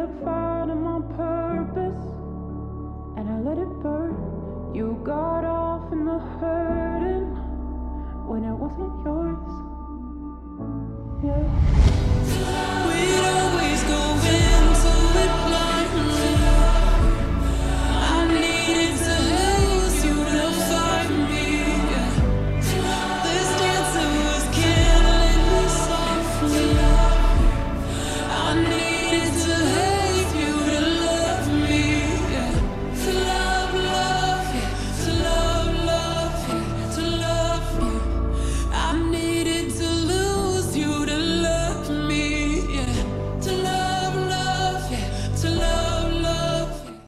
a fire to my purpose, and I let it burn. You got off in the hurting when it wasn't yours. Yeah.